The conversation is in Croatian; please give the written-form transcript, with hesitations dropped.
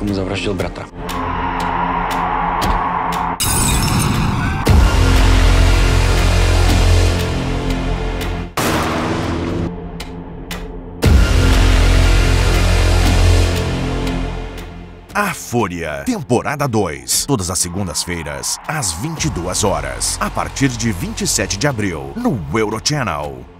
tomu zavraždil bratra. A Fúria, temporada 2, todas as segundas-feiras, às 22 horas, a partir de 27 de abril, no Eurochannel.